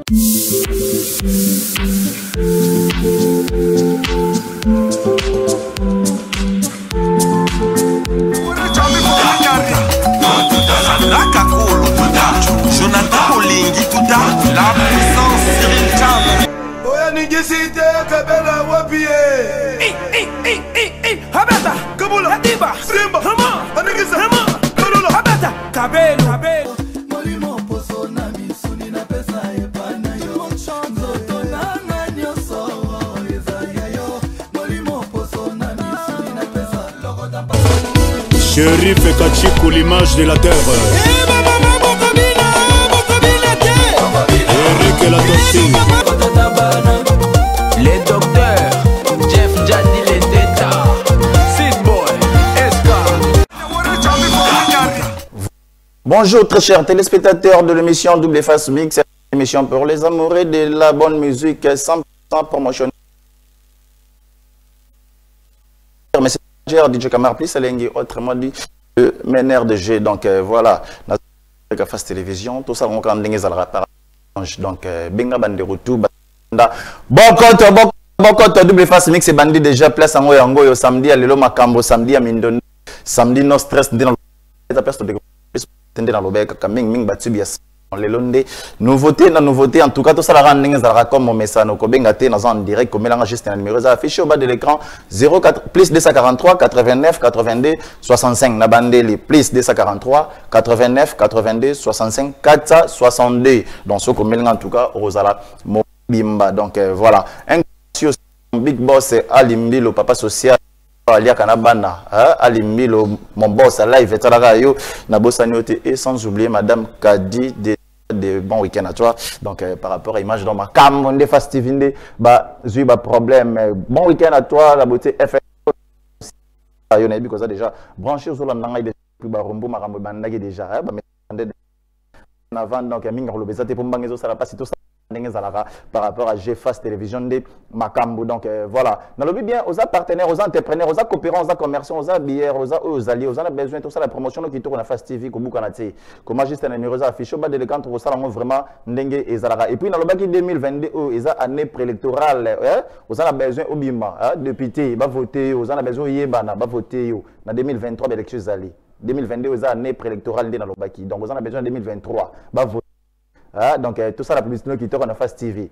La puissance Cyril Cham. Oya ningisite kabela wapie. Habata Kabula Hadiba Simba Hama Anigisa Hama Kabula Habata Kabelu Molimo poso na misuni na pesa epana yo Zoto nanga nyoso ezaya yo Molimo poso na misuni na pesa lokota pa Shérif Kachikou, l'image de la terre. Eric la toxine. Les docteurs Jeff Jadi les Teta Sid Boy Esca. Bonjour très chers téléspectateurs de l'émission Double Face Mix, c'est une émission pour les amoureux de la bonne musique 100% promotionnelle. Mais c'est DJ Kamar plus autrement dit mener de G. Donc voilà, la face télévision, tout ça on quand donc Benga Bande retour Bokoto Double Face Mix c'est bandit déjà place en Yango samedi à Lelo Makambo samedi à Mindon samedi no stress dans la place de dans le bec comme ming batubi les londe nouveauté en tout cas tout ça la rend n'engagera comme mon message no kobenga te dans en direct comme mélange juste un numéro affiché au bas de l'écran 04 plus 243 89 82 65 na bandeli plus 243 89 82 65 462 donc ce comme mélange en tout cas rosala bimba donc voilà un big boss Alimbi le papa social Alia Kanabana, Alimbilo, mon boss, live, et sans oublier Madame Kadi de bon week-end à toi. Donc, par rapport à l'image dans ma cam, on est festivité, j'ai pas problème. Bon week-end à toi, la beauté FR. On a vu que ça déjà branché sur la langue plus bas, Rombo, Marambo, Bandagi déjà. Avant, donc, Ming Rolobezate pour Bangezo, ça va pas si tout ça. Par rapport à GFAS Télévision de Makambo. Donc voilà. Dans le but bien aux partenaires, aux entrepreneurs, aux coopérants, aux commerçants, aux billets, aux alliés, aux a besoin de tout ça, la promotion qui tourne à Fast TV, comme Boukanati, comme juste un numéro affiché au bas de l'écran, pour ça, vraiment Ndengue et Zalaga. Et puis dans le bac 2022, ils ont année préélectorale, aux a besoin au Bima, député, va voter, aux a besoin Yébana, va voter, dans 2023, l'élection Zali. 2022, ils ont année préélectorale dans le bac. Donc aux a besoin 2023, va voter. Donc tout ça la publicité qui tourne en face TV.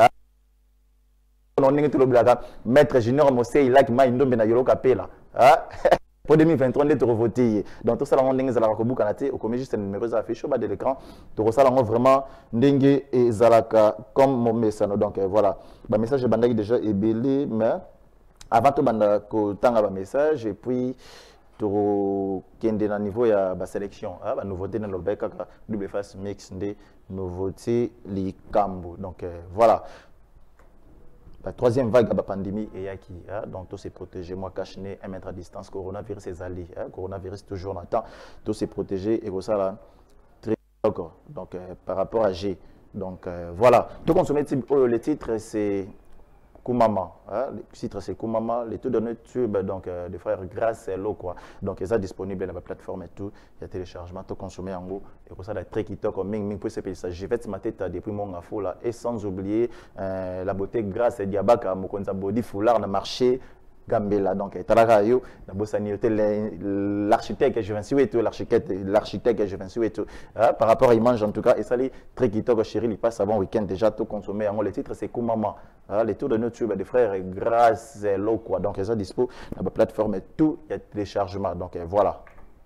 On est tout le maître Junior Mosé il a qui m'a une dombe na yolo kapela. Pour 2023 on est voté. Donc tout ça on est zala ko bukanate au comme juste un numéro affiché au bas de l'écran. Tout ça on vraiment ndenge et zalaka comme mon message. Donc voilà. Ba message bandaki déjà est belé mais avant tout banda ko tanga ba message et puis kende na niveau ya ba sélection ba nouveauté dans le bec double face mix de nouveauté li kambo donc voilà la troisième vague de la pandémie et yaki donc tout s'est protégé moi caché 1 mètre à distance coronavirus est allé coronavirus toujours n'attend tout s'est protégé et ça là très d'accord donc par rapport à G donc voilà tout consommer le titre c'est Koumama, le titre c'est Koumama, les tout de notre tube donc des frères Grâce et l'eau quoi. Donc ils sont disponibles dans la plateforme et tout, il y a téléchargement, tout consommer en gros et pour ça la très qui comme ming pour ce pays ça. Je vais te mettre depuis mon info là et sans oublier la beauté Grâce et Diabaka Mokonza Body foulard na marché Gambela donc Tarakayo na bossani l'architecte je viens et tout l'architecte je viens et tout par rapport à image en tout cas et ça les très qui chéri il passe avant week-end déjà tout consommer en le titre c'est Koumama les tours de YouTube des frères Grâce et l'eau quoi donc ils sont dispo dans la plateforme et tout il y a téléchargement donc voilà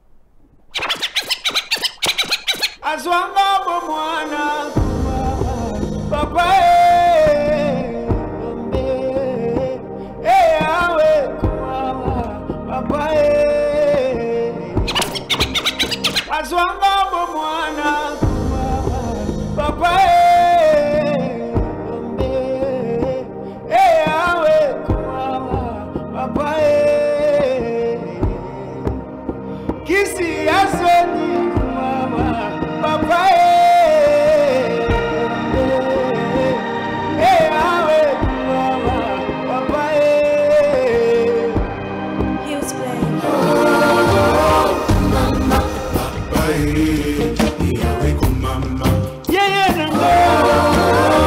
Papa Yeah, yeah,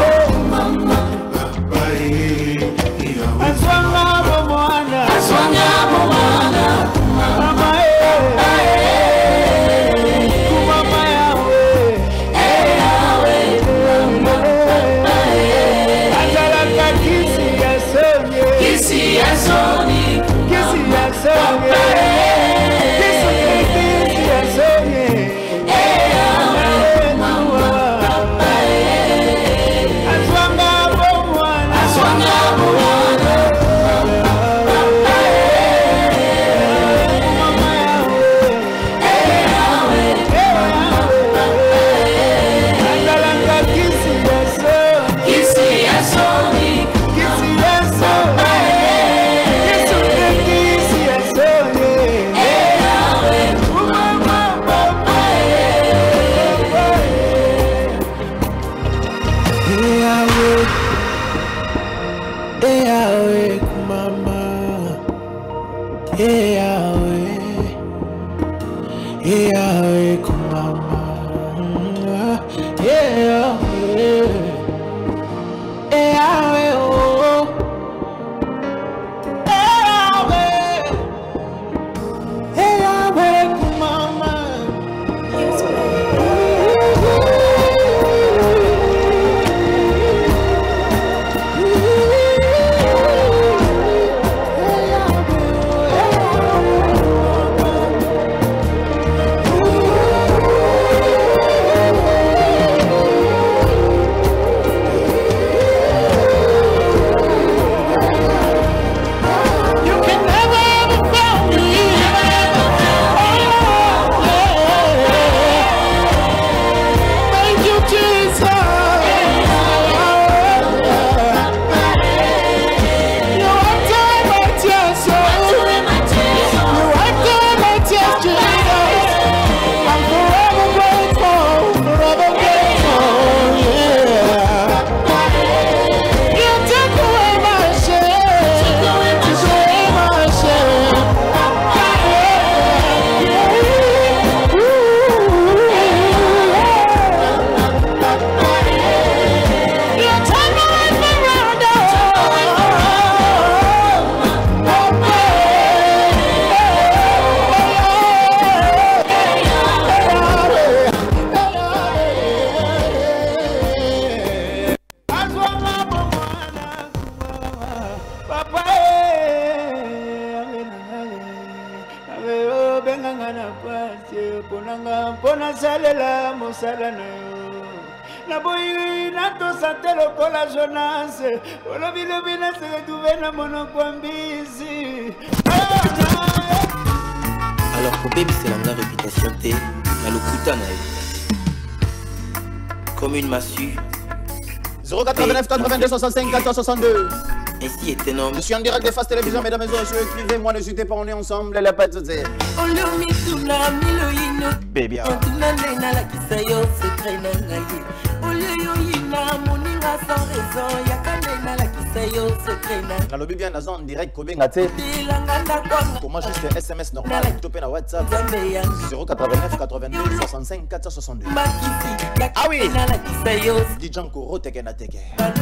Alors pour Baby c'est la réputation T, mais le couteau comme une massue. 089 82 65 462. Ainsi est un homme. Je suis en direct des Face Télévision, mesdames et messieurs. Écrivez-moi, n'hésitez pas, on est ensemble. Elle a pas de dire. Baby. Dans le bien dans en direct comment juste SMS normal topé na WhatsApp 089 82 65 462. Ah oui. Dijan Koro teke na teke.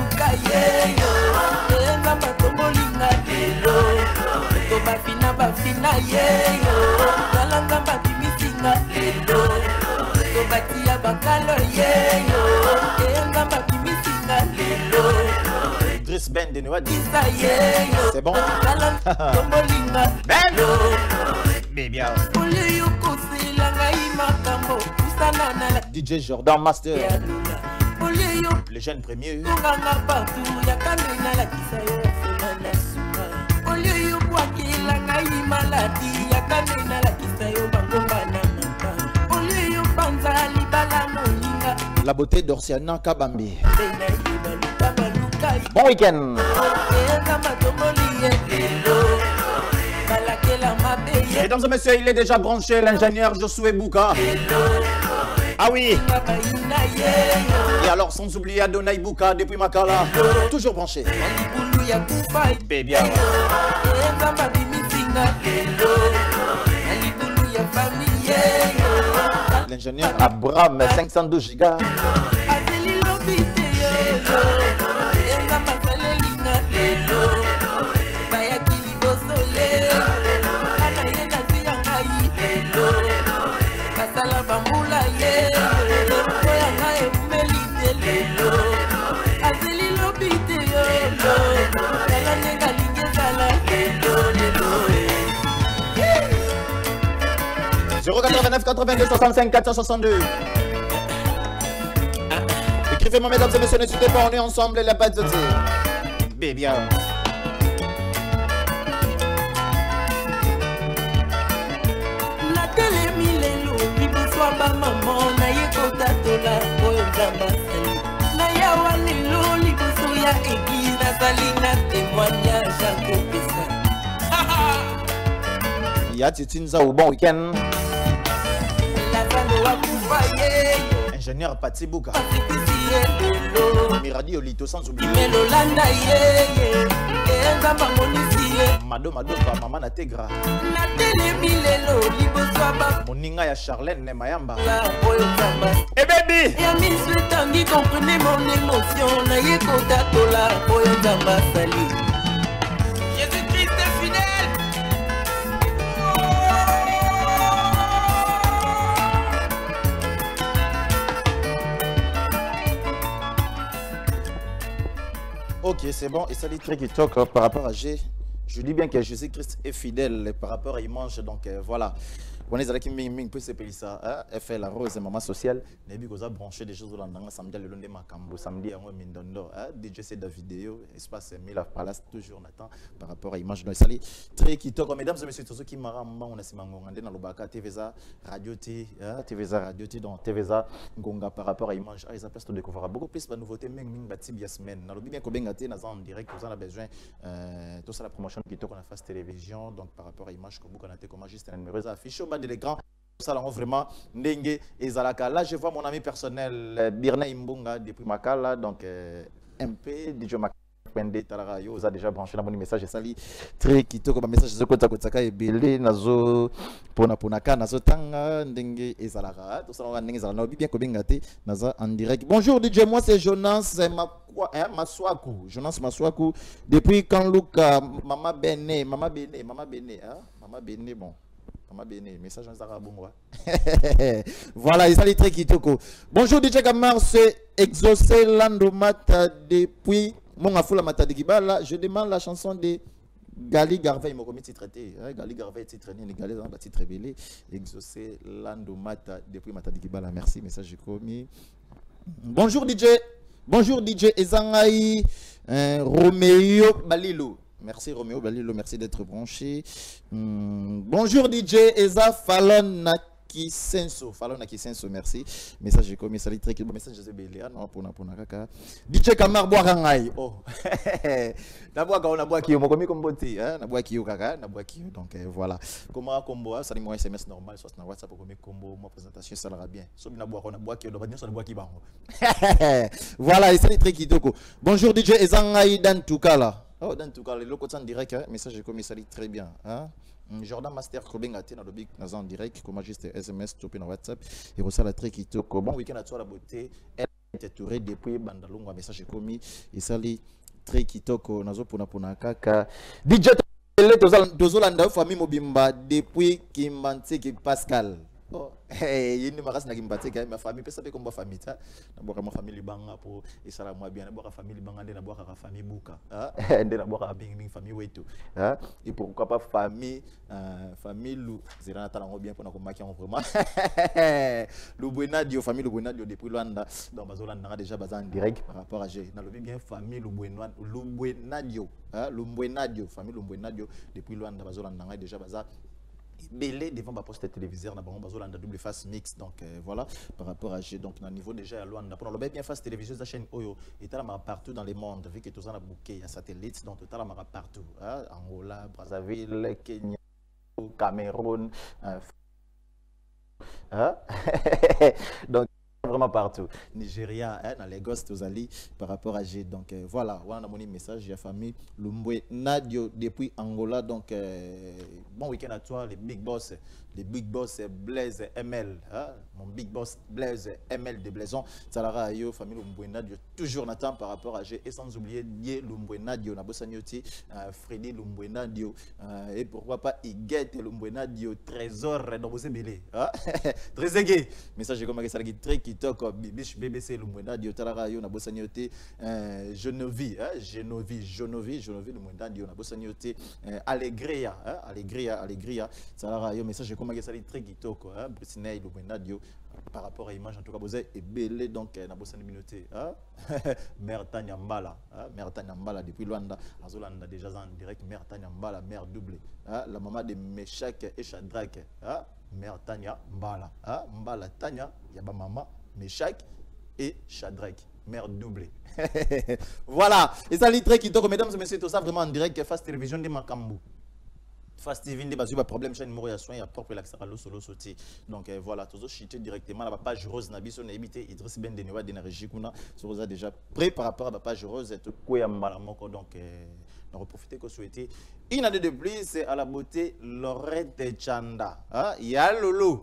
Idriss Ben de Nouad. C'est bon. Ben. Baby. DJ Jordan Master. Les jeunes premiers. La beauté d'Orsiana Kabambi. Bon week-end. Mesdames et messieurs, il est déjà branché, l'ingénieur Josué Bouka. Ah oui. Et alors, sans oublier Adonai Bouka depuis Makala. Toujours branché. Baby. L'ingénieur Abraham 512 gigas. « 089 82 65 462. Écrivez-moi, mesdames et messieurs, n'hésitez pas, on est ensemble, la base de tir. Baby. Il y a Titinza au bon week-end. ingénieur Patibouka. Miradi Olito sans oublier. Mado maman Nategra. Moninga ya Charlène Mayamba. Eh baby. Comprenez mon émotion. Jésus-Christ est fidèle. Ok, c'est bon. Et ça dit très qui toque par rapport à G. Je dis bien que Jésus-Christ est fidèle par rapport à Imange. Donc voilà. On est allé ming peut s'appeler ça. FL la rose maman sociale. Nebi goza branché des choses là dans samedi le lundi makambo samedi en mindondo. DJ c'est de vidéo espace 1000 palace toujours Nathan par rapport à Image. Donc ça dit très qui toque mesdames et messieurs tous ceux qui maramba on a simango ngande dans le baka TVza Radio T TVza Radio T dans TVza ngonga par rapport à Image. Ils appellent de découvrir beaucoup plus de nouveautés ming bati bien semaine. Dans le bien ko bengate na en direct vous en a besoin tout ça la promotion qui toque on a face télévision donc par rapport à Image que vous connaissez comment juste un numéro affiché de l'écran. Ça vraiment Ndenge et Zalaka. Là, je vois mon ami personnel Birna Imbunga depuis Makala. Donc, MP, DJ Makapende Talarayo, vous a déjà branché dans mon message. Et ça lit très quito comme message. Je suis Kotaka et Belé, Nazo, Ponaka, Nazo Tanga, Ndenge et Zalaka. Tout ça, on va bien Kobengate, Naza en direct. Bonjour DJ, moi c'est Jonas Maswaku. Jonas Maswaku. Depuis quand Luka, Mama Bene, Mama Bene, bon. Mama Bene, message en Zarabongo. Voilà, il s'allie très kitoko. Bonjour DJ Kamar, c'est Exaucé Landomata depuis mon Afoula Matadikibala. Je demande la chanson de Gali Garvey. Il m'a commis titre traité. Gali Garvey titre traité. Gali Garvey titre révélé. Exaucé Landomata depuis Matadikibala. Merci, message j'ai commis. Bonjour DJ. Bonjour DJ Ezangaï Roméo Balilo. Merci Roméo Balilo, merci d'être branché. Bonjour DJ Eza Fallon Nakisenso. Fallon Nakisenso, merci. Message j'ai commis, salut très bon message de Béléa, non pour kaka. DJ Kamar Boarangai. Oh. Na boa ki mo komi komboti, hein, na boa ki kaka, na boa ki donc voilà. Comment combo ça dit moi SMS normal, soit na WhatsApp komi combo, moi présentation ça ira bien. So na boa ki do ba so na boa ki bango. Voilà, et salut très kitoko. Bonjour DJ Ezangai Dan Tukala. Oh, dans tout cas, le locotin direct, message de commissaire très bien. Hein? Jordan Master Kobengate dans le big en direct, comment juste SMS, topé dans WhatsApp, et reçoit la très qui toko. Bon week-end à toi la beauté, elle est tourée depuis Bandalongo, message de commis, et ça les très qui toko, nazo pona kaka. DJ Tozolanda, famille Mobimba, depuis Kimbanti qui Pascal. Oh, hey, il ne m'a pas dit que ma famille peut savoir comment famille ça. D'abord ma famille banga pour et ça la moi bien. D'abord la famille banga, d'abord la famille buka. D'abord la bing famille wetu. Et pourquoi pas famille lou. C'est là n'attendons bien pour nous marquer vraiment. Le Buenadio famille le Buenadio depuis Luanda. Donc Bazolanda a déjà basé en direct par rapport à G. Dans le bien famille le Buenadio. Le Buenadio famille le Buenadio depuis Luanda Bazolanda a déjà basé. Belé devant ma poste téléviseur na bango bazolanda double face mix donc voilà par rapport à G donc na niveau déjà à Luanda pour le bien face télévision la chaîne Oyo et talama partout dans le monde vu que tout ça na bouquet à satellite donc tout talama partout Angola Brazzaville Kenya Cameroun donc vraiment partout Nigeria dans Lagos Tozali par rapport à G donc voilà on a mon message j'ai famille Lumbwe Nadio depuis Angola donc bon week-end à toi les big boss Blaise ML mon big boss Blaise ML de Blaison Salara yo famille Lumbwe Nadio toujours n'attend par rapport à G et sans oublier Dié Lumbwe Nadio na Bossanioti Freddy Lumbwe Nadio et pourquoi pas Iguette Lumbwe Nadio Trésor dans Bossé Belé très aigué message j'ai comme ça très qui toque BBC Lumbwenda Dio Talarayo na Bosaniote Genovi Lumbwenda Dio na Bosaniote Allegria Talarayo message comme ça très qui toque Brisney Lumbwenda Dio par rapport à l'image en tout cas vous êtes belé donc na Bosani minute mère Tanya Mbala depuis Luanda Azolanda déjà en direct mère Tanya Mbala mère doublée la maman de Meshach et Shadrach mère Tanya Mbala Mbala Tanya yaba maman Meshach et Shadrach mère doublée. Voilà et ça lit très qui mesdames et messieurs tout ça vraiment en direct face télévision de Makambu. Fast TV ndi bazu ba problème chaque numéro ya soin ya propre la sala lo solo sauté donc voilà toujours chiter directement la page rose na biso na ebité Idriss Ben Denewa d'énergie kuna so vous a déjà prêt par rapport à la page rose et tout quoi mbala moko donc on va profiter que souhaiter une année de plus c'est à la beauté Lorette Chanda ya lolo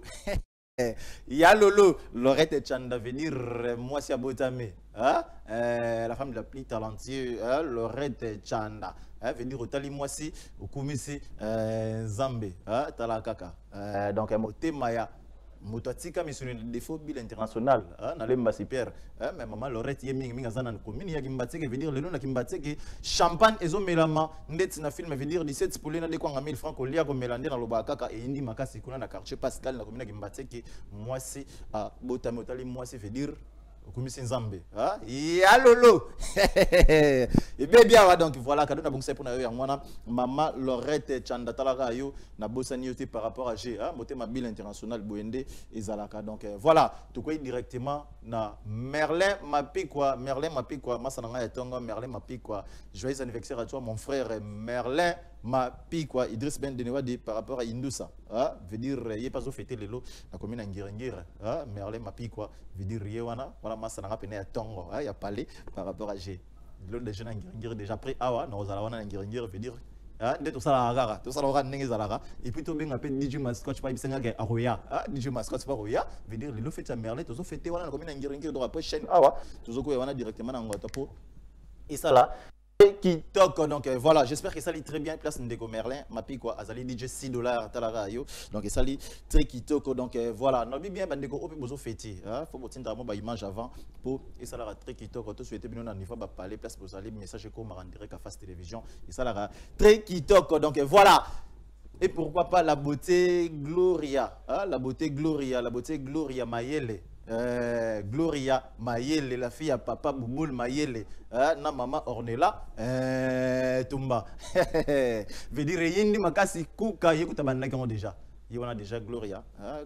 ya lolo Lorette Chanda venir moi c'est abotame la femme la plus talentueuse Lorette Chanda veut dire otali mwasi okumisi Zambe talakaka donc motema ya mototika misuni défaut bil international na lemba super mais maman Lorette yemi mingi azana commune ya kimbateke veut dire lelo na kimbateke champagne ezomelama ndeti na film veut dire 17 poulet na de kwanga 1000 francs kolia ko melande na lobakaka e indi makasi kuna na quartier Pascal na commune ya kimbateke mwasi botami otali mwasi veut dire Okumisi Nzambe ya lolo et bien donc voilà cadeau na bongse pour na yo ya mwana maman Lorette Chanda talaka yo na bosani yote par rapport à G motema bill international boende ezalaka donc voilà to koy directement na Merlin Mapikwa masana ya tongo Merlin Mapikwa joyeux anniversaire à toi mon frère Merlin Mapikwa Idriss Ben Denewa par rapport à Indusa veut dire il pas fêter lelo na commune Ngirengire Merlin Mapikwa veut dire yewana voilà masana rapene ya tongo ya parler par rapport à G l'autre des jeunes Ngirengire déjà prêt awa na ozala wana Ngirengire veut dire nde to sala gara to sala ora ndenge zalaka et puis to benga pe DJ Mascotch pa bisenga ke aroya DJ Mascotch pa roya veut dire le fait à Merlin to so fêter wana na commune Ngirengire donc après chaîne awa to so ko wana directement na ngota po et ça là qui toque donc voilà j'espère que ça lit très bien place Ndeko Merlin mapi quoi azali DJ $6 talara yo donc ça lit très qui toque donc voilà non bien bandeko ope bozo fêter faut botinda mo ba image avant pour et ça la très qui toque to souhaiter bien na niveau ba parler place pour aller message comme en direct à Face Télévision et ça la très qui toque donc voilà. Et pourquoi pas la beauté Gloria la beauté Gloria Mayele Gloria Mayele, la fille à papa Bouboul Mayele, na maman Ornella Tumba. Veut dire yindi makasi kuka yekuta bandaki on déjà. Yona déjà Gloria,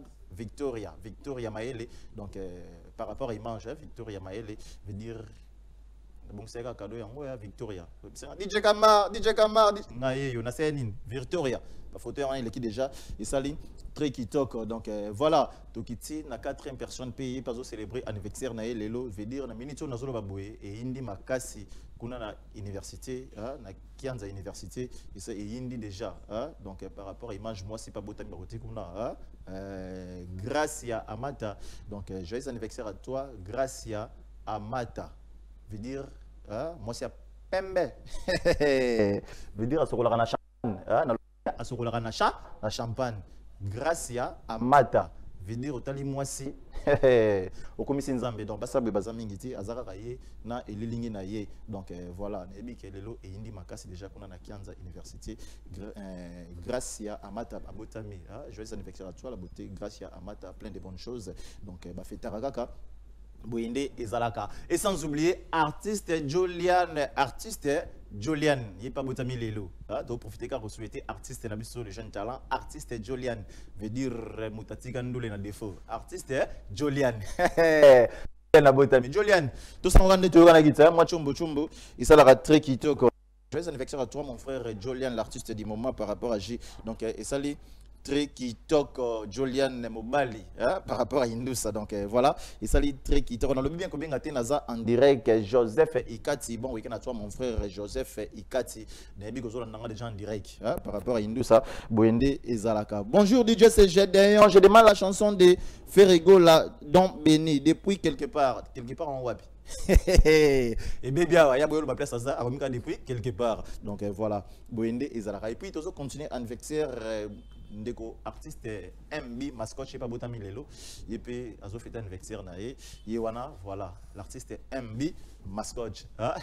Victoria Mayele. Donc par rapport à image Victoria Mayele veut dire bon c'est un cadeau yango ya Victoria. DJ Kamar na yo na senin Victoria. Pas photo il est qui déjà et ça très qui toque donc voilà tokiti na 4e personne payé pas célébrer anniversaire na lelo veut dire na minito na zolo baboué et indi makasi kuna na université na Kianza université et ça et indi déjà donc par rapport à image moi c'est pas botami baroté kuna Gracia Amata donc joyeux anniversaire à toi Gracia Amata veut dire moi c'est Pembe veut dire à ce qu'on a champagne à ce qu'on a na champagne Gracia Amata veut dire otali mwasi okomisi Nzambe donc basa be bazamingiti azaka kaye na elilingi na ye donc voilà nebi ke lelo e indi makasi déjà kuna na Kianza université Gracia Amata abotami joyeux anniversaire à toi la beauté Gracia Amata plein de bonnes choses donc ba fetara kaka Boyende ezalaka et sans oublier artiste Jolian il pas botami lelo donc profiter car souhaiter artiste na biso le jeune talent artiste Jolian veut dire mutatika ndule na défaut artiste Jolian na botami Jolian tout ça on rende tout na guitare moi chumbo et ça la très kitoko joyeux anniversaire à toi mon frère Jolian l'artiste du moment par rapport à J donc et ça très qui toque Jolian Mobali par rapport à Indusa donc voilà et ça lit très qui toque on a le bien combien gâté naza en direct Joseph Ikati bon week-end à toi mon frère Joseph Ikati nebi ko zolanda déjà en direct par rapport à Indusa Boende Ezalaka bonjour DJ CG d'ailleurs je demande la chanson de Ferrigo là Don Béni depuis quelque part en Wabi et bébé il y a ma place à ça depuis quelque part donc voilà Boende Ezalaka et puis toujours continuer anniversaire ndeko artiste MB Mascotch pas botami lelo et puis azo fêter anniversaire na wana voilà l'artiste MB Mascotch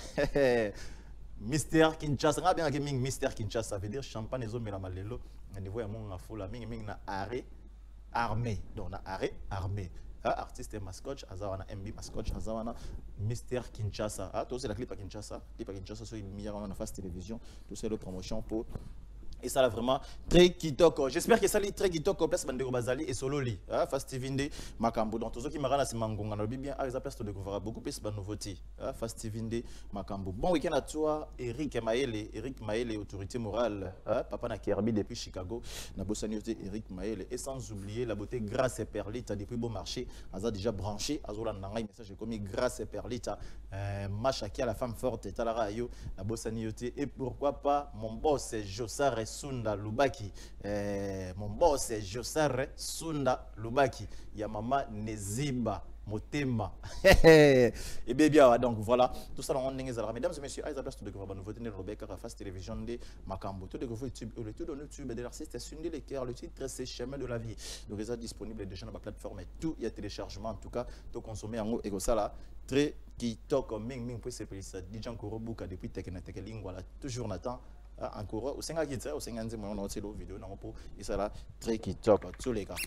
Mister Kinshasa nga bien gaming Mister Kinshasa veut dire champagne ezo mela malelo niveau ya mon afula mingi na armée donc na armée artiste Mascotch azawana MB Mascotch azawana Mister Kinshasa tout c'est la clip à Kinshasa so il y a na Face Télévision tout c'est le promotion pour Et ça là vraiment très kitoko. J'espère que ça lit très kitoko place Bandeko Bazali et Sololi. Fastivinde Makambo. Donc tous ceux qui m'arrêtent c'est Mangonga. On bien à la place de découvrir beaucoup plus de nouveautés. Fastivinde Makambo. Bon week-end à toi Eric Maele, autorité morale. Papa na Kirby depuis Chicago. Na bossani Eric Maele. Et sans oublier la beauté Grâce et Perlita depuis Beau Marché. Aza déjà branché. Azola Nanga message commis Grâce et Perlita. Machaki à la femme forte. Talara Ayo. Na bossani et pourquoi pas mon boss Josare Sunda Lubaki, mon boss est Josare Sunda Lubaki. Ya mama Neziba Motema. Et bien, donc voilà, tout ça on est là. Mesdames et messieurs, à la place de découvrir nouveau tenir Rebecca Rafas Télévision de Makambo. Tout découvrir YouTube, le tout dans YouTube de l'artiste Sunday les cœurs, le titre c'est Chemin de la vie. Donc ils sont disponibles déjà dans ma plateforme et tout, il y a téléchargement en tout cas, tout consommer en haut et ça là très qui toque ming pour se payer ça. Déjà encore beaucoup depuis Tekenateke Lingua là, toujours Nathan. Encore au 5 qui au 5 ans on a cette vidéo non pour et ça là très qui top tous les gars.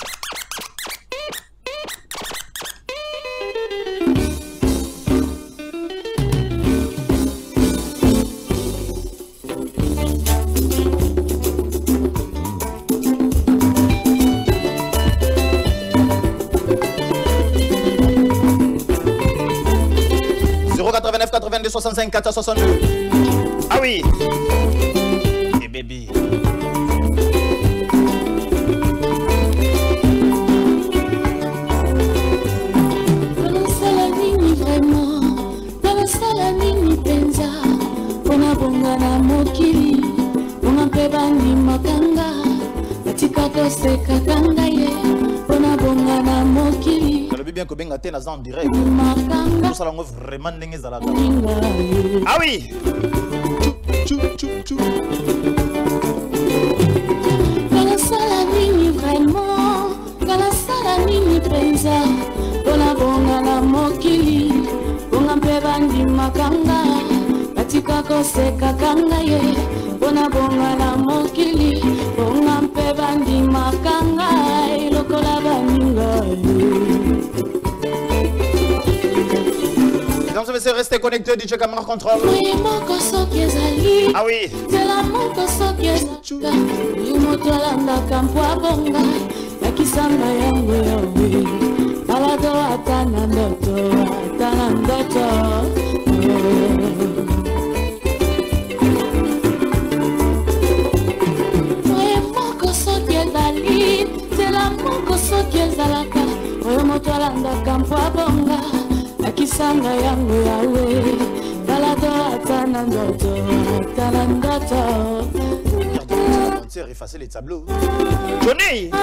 « 89 82 65 4 62 » Ah oui. Et baby. Dans la salle nini vraiment, dans la salle nini penza, pona bonga na mokili, pona pebandi makanga, katika kose kakanga ye, pona bonga na mokili. Bien que bien atteint en direct. Tout ça là vraiment n'engage à la. Ah oui. Dans la salle nini vraiment, dans la salle nini penza, pona bonga na mokili, pona pebandi makanga, katika kose kakanga ye, pona bonga na mokili, pona pebandi makanga, ilokola baninga ye. Mesdames et messieurs, restez connectés, DJ Camera Control. Ah oui. C'est l'amour que ça qui est là. Il m'a dit la campoa bonga. La kisanga yangu yawe. Balado atana ndoto, atana ndoto. Vraiment que ça qui est là. C'est l'amour que ça qui est là. Il m'a dit la campoa bonga. Kisanga yangu yawe balado atana ndoto atana ndoto. Regardez, effacer les tableaux. Johnny.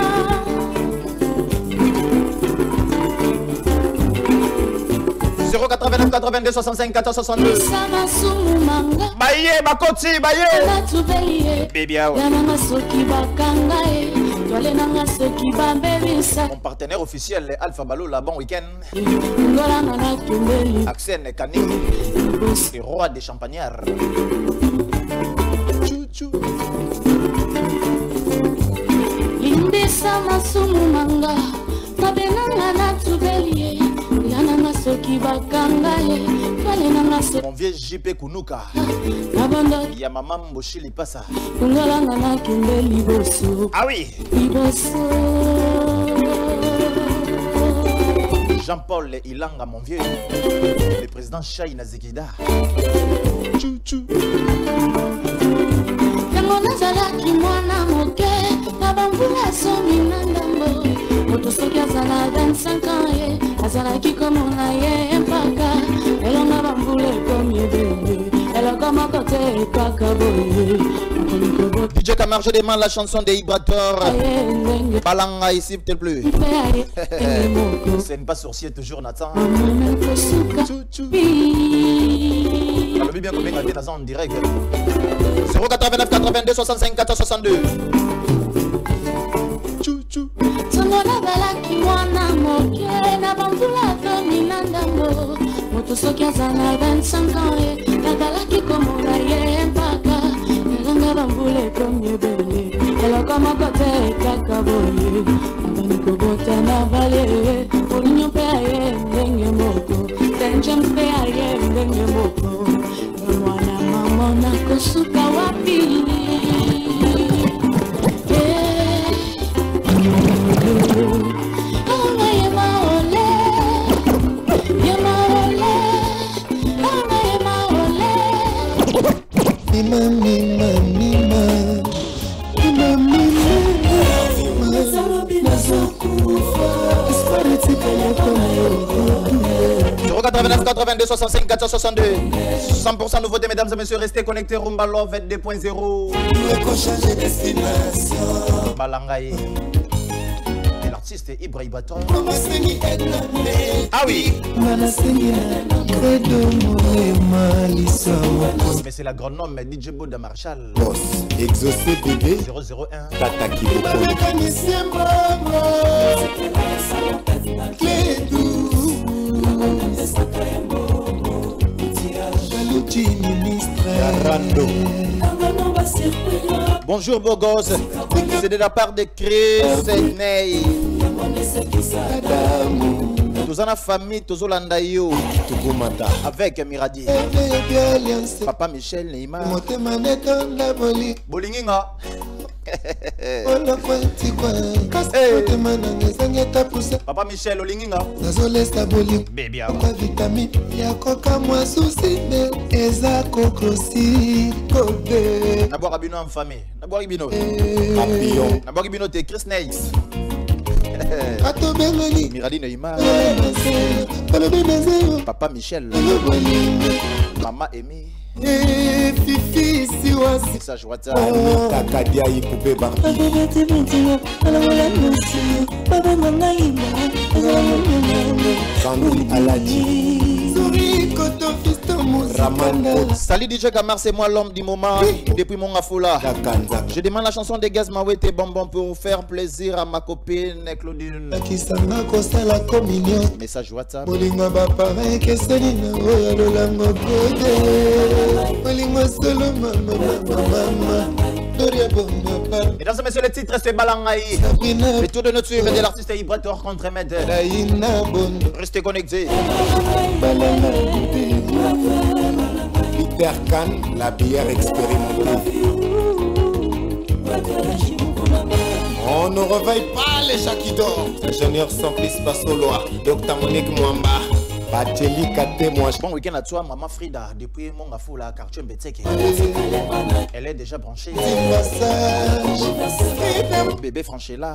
« 089 82 65 14 62 » Baye, Bakoti, Baye. Baby, mon partenaire officiel Alpha Balo, la bon week-end. Axel Kani, le roi des champagnards. Chou. Limbisa masumu manga, tabenanga na tubelie. Mon vieux JP Kunuka. Il y a maman Moshili Passa. Ah oui. Jean-Paul Ilanga, mon vieux. Le président Chaïna Zekida. Chou. Moto soki azala 25 ans azalaki komona ye mpaka elonga bambula ekomi ebele eloko moko te kaka boye. DJ Camar, je demande la chanson des Ibrator. Balanga ici, s'il te plaît. Ce n'est pas sorcier toujours, Nathan. Chou. Alors, bien combien on a été en direct. 089 82 65 14 62. Chou. Mwana balaki mwana moke na bambula domina ndambo. Moto soki azala 25 ans azalaki komona ye mpaka elonga bambula ekomi ebele eloko moko te kaka boye abani kobota na vale olinyo mpe aye ndenge moko tenje mpe aye ndenge moko mwana mama nakosuka wapi. 89 82 65 462 100% nouveauté, mesdames et messieurs, restez connectés. Rumba Love 2.0 Balangaye et l'artiste Ibrahim Baton. Ah oui, mais c'est l'agronome DJ Bouda Marshall. Exaucé bébé 001 Tata Kiboko. Bonjour beau gosse, c'est de la part de Chris Ney. Tous en la famille, tous au Landayo avec Miradi. Papa Michel Neymar Bolinginga. Papa Michel Olinginga Baby Naboire Abino en famille. Naboire Abino Naboire Abino t'es Chris Ney. Miradi Neymar Papa Michel Maman Amy Fifi Siwasi message WhatsApp Kakadia Ipoupe Barbi Sandri Aladi Salut DJ Kamar, c'est moi l'homme du moment. Depuis mon Afoula, je demande la chanson de Gaz Mawete et Bonbon pour faire plaisir à ma copine Claudine. Message WhatsApp. Mesdames et messieurs, le titre c'est Balangaï. Le tour de notre suivre de l'artiste Ibrahim contre Med. Restez connectés. Peter Khan, la bière expérimentée. On ne réveille pas les chats qui dorment. Ingénieur Simplice Basoloa, Dr Monique Mwamba, Bacheli Kate moi. Bon week-end à toi, maman Frida. Depuis mon Afoula, quartier Mbetseke. Elle est déjà branchée. Bébé Franchella.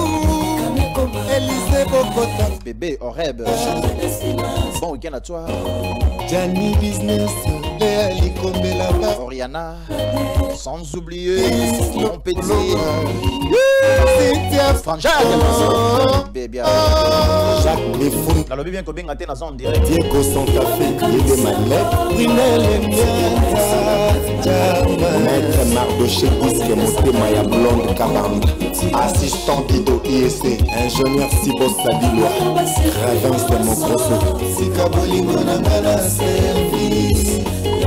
Bébé Oreb. Bon week-end à toi. Gianni Business, Léa Likombela, Oriana, sans oublier mon petit Franjal, bébé Jacques Lefou, dans le bien que bien gâté dans son direct. Diego son café, Diego Manet, Brunel Maître Mardoché, Disque Moté, Maya Blonde, Kabamba, assistant Dido IEC, ingénieur Sibo Sabiloa, Ravin c'est mon gros Sikaboli Monangala service.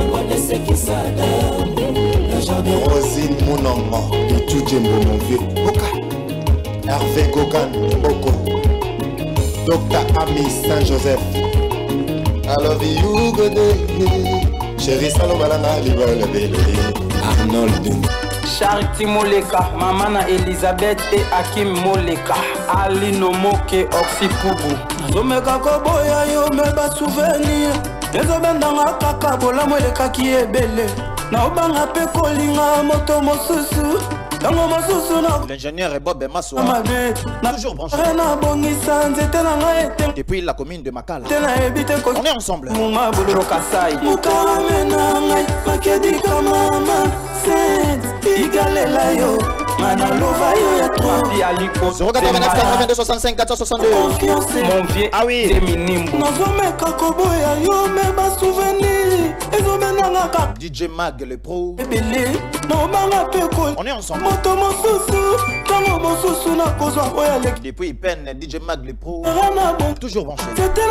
Rosine Monongo, Itudjembo mon vieux, Boka, Hervé Gogan, Boko, Dr Ami Saint-Joseph, I love you, Godé, Chéri Salomalana, Libole Bélé, Arnold. Charity Moleka, Mamana Elisabeth et Hakim Moleka, Alino Moke Oxipubu. Zomeka Koboya yo meba souvenir. Ezobendanga kaka bola mweleka ki ebele. Na obanga pe kolinga moto mosusu. Tango mosusu na l'ingénieur est Bob Masso. Toujours branché. Depuis la commune de Makala. On est ensemble. Muma Boloro Kasai. Mukamena ngai makedi kamama. Igalela yo. Mana lova yo ya toi. Aliko 089 82 65 462. Mon vieux. Ah oui. Minimbu. Nazomeka koboya yo meba souvenir. Ezobendanga kaka. DJ Mag le pro. Ebele. Na obanga pe kol. On est ensemble. Depuis peine DJ Mag le pro. Toujours branché.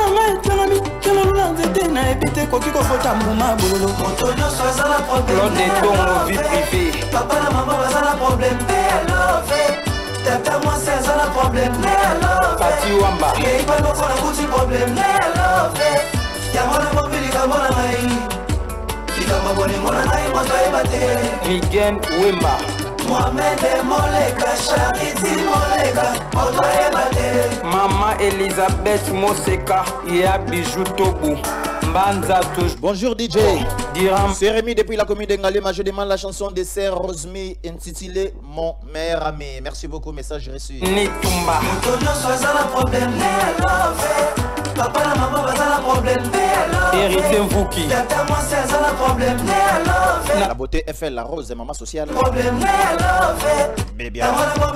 Papa la maman ça la problème mais love. Tata moi c'est ça la problème mais love. Pati Wamba. Il pas non pour la bouche problème mais love. Ya mona mobili ka mona ngai. Ika maboni mona ngai moi ça ebate. Miguel Wemba. Mohamed Moleka, Charity Moleka, Otoye Bate. Maman Elisabeth Moseka, Ia Bijou Tobu. Banza toujours. Bonjour DJ. Diram. C'est Rémi depuis la commune d'Engalema. Je demande la chanson de Sœur Rosemi intitulée Mon meilleur ami. Merci beaucoup, message reçu. Nitumba. Hérité Mvuki. La beauté FL, la rose et maman sociale. Bébé.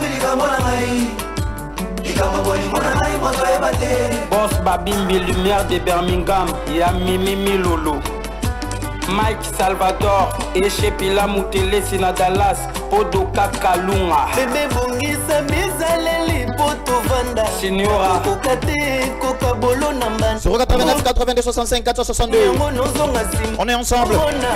Boss Babimbi, lumière de Birmingham. Y'a Mimi Lolo. Mike Salvador et Pila Mutele Sina Dallas Podoka Kalunga Bébé Bongisa Bizaleli Poto Vanda Signora Kokate Kokabolo Namban 089 82 65 462. On est ensemble.